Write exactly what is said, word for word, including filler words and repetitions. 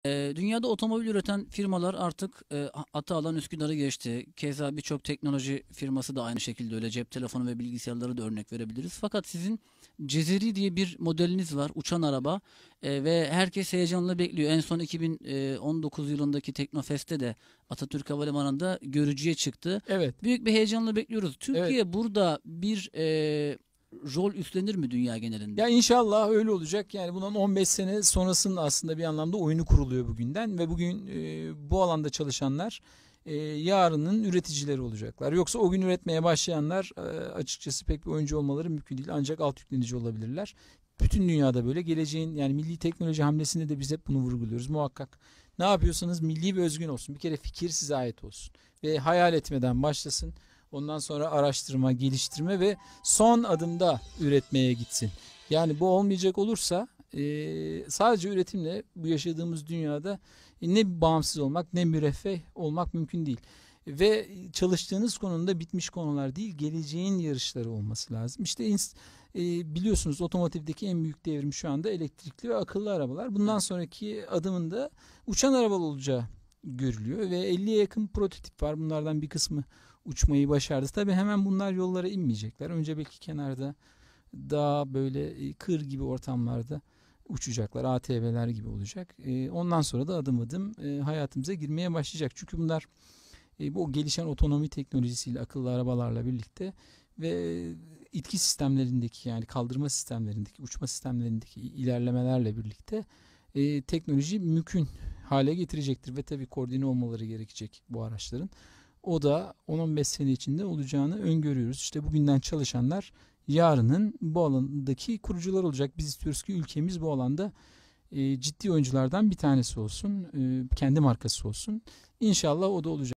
Eee, dünyada otomobil üreten firmalar artık eee, Atalan Üsküdar'ı geçti. Keza birçok teknoloji firması da aynı şekilde öyle. Cep telefonu ve bilgisayarları da örnek verebiliriz. Fakat sizin Cezeri diye bir modeliniz var, uçan araba. Eee, ve herkes heyecanla bekliyor. En son iki bin on dokuz yılındaki Teknofest'te de Atatürk Havalimanı'nda görücüye çıktı. Evet, Büyük bir heyecanla bekliyoruz. evet. Türkiye burada bir eee, rol üstlenir mi dünya genelinde? Ya inşallah öyle olacak. Yani bundan on beş sene sonrasının aslında bir anlamda oyunu kuruluyor bugünden ve bugün e, bu alanda çalışanlar e, yarının üreticileri olacaklar. Yoksa o gün üretmeye başlayanlar e, açıkçası pek bir oyuncu olmaları mümkün değil. Ancak alt yüklenici olabilirler. Bütün dünyada böyle. Geleceğin yani milli teknoloji hamlesinde de biz hep bunu vurguluyoruz. Muhakkak ne yapıyorsanız milli ve özgün olsun. Bir kere fikir size ait olsun. Ve hayal etmeden başlasın. Ondan sonra araştırma, geliştirme ve son adımda üretmeye gitsin. Yani bu olmayacak olursa e, sadece üretimle bu yaşadığımız dünyada e, ne bağımsız olmak ne müreffeh olmak mümkün değil. Ve çalıştığınız konumda bitmiş konular değil, geleceğin yarışları olması lazım. İşte ins- e, biliyorsunuz otomotivdeki en büyük devrim şu anda elektrikli ve akıllı arabalar. Bundan Evet. sonraki adımında uçan arabalı olacağı görülüyor ve elliye yakın prototip var. Bunlardan bir kısmı uçmayı başardı. Tabii hemen bunlar yollara inmeyecekler. Önce belki kenarda daha böyle e, kır gibi ortamlarda uçacaklar. A T V'ler gibi olacak. E, ondan sonra da adım adım e, hayatımıza girmeye başlayacak. Çünkü bunlar e, bu gelişen otonomi teknolojisiyle, akıllı arabalarla birlikte ve itki sistemlerindeki yani kaldırma sistemlerindeki, uçma sistemlerindeki ilerlemelerle birlikte e, teknoloji mümkün hale getirecektir ve tabii koordine olmaları gerekecek bu araçların. O da on on beş sene içinde olacağını öngörüyoruz. İşte bugünden çalışanlar yarının bu alandaki kurucular olacak. Biz istiyoruz ki ülkemiz bu alanda e, ciddi oyunculardan bir tanesi olsun. E, kendi markası olsun. İnşallah o da olacak.